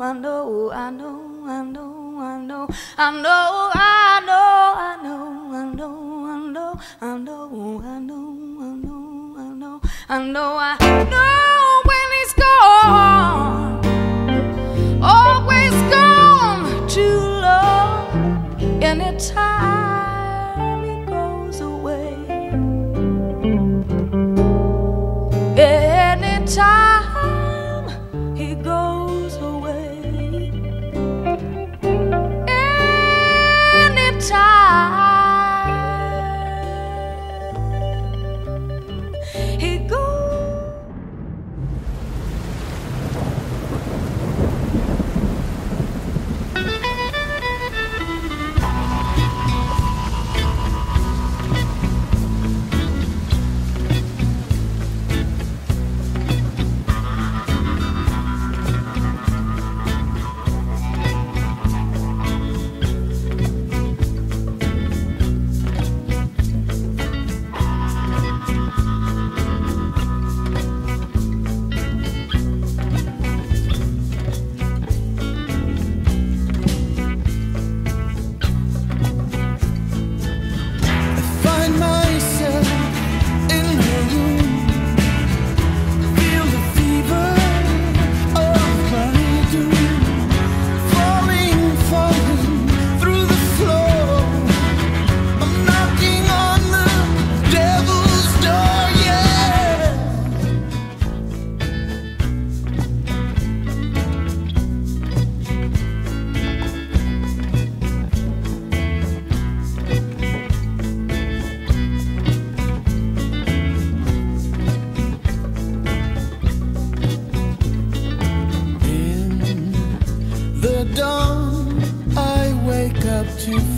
I know, I know, I know, I know, I know, I know, I know, I know, I know, I know, I know, I know, I know, I know, I know when he's gone, always gone too long. Anytime he goes away, anytime he goes away, anytime he goes. Dawn, I wake up to